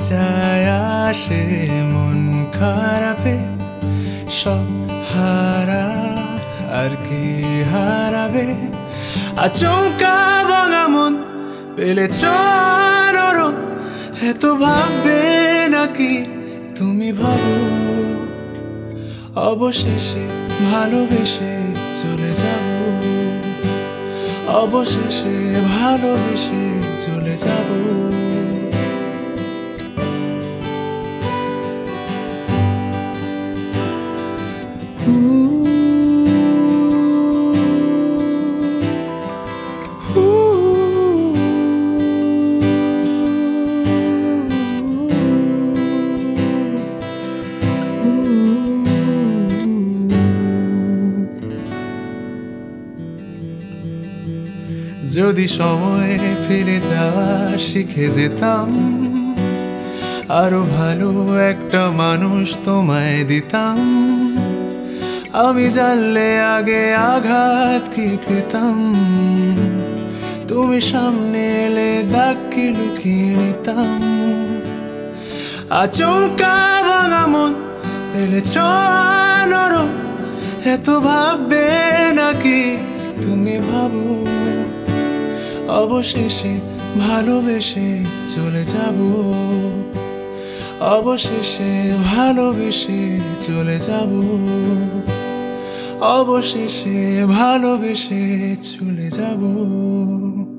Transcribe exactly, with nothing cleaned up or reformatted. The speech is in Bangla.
যায় আসে মন খারাপে সব হারা আর কি হারাবে আচমকা ভাঙা মন পেলে নরম এত ভাববে নাকি তুমি ভাবো অবশেষে ভালোবেসে চলে যাব অবশেষে ভালোবেসে চলে যাব যদি সময় ফিরে যাওয়া শিখে যেতাম আরো ভালো একটা মানুষ তোমায় দিতাম আমি জানলে আগে আঘাত কি পেতাম তুমি সামনে এলে দাগ কি লুকিয়ে নিতাম আচমকা ভাঙা মন পেলে নরম এত ভাববে নাকি তুমি ভাবো অবশেষে ভালোবেসে চলে যাব অবশেষে ভালোবেসে চলে যাব অবশেষে ভালোবেসে চলে যাব।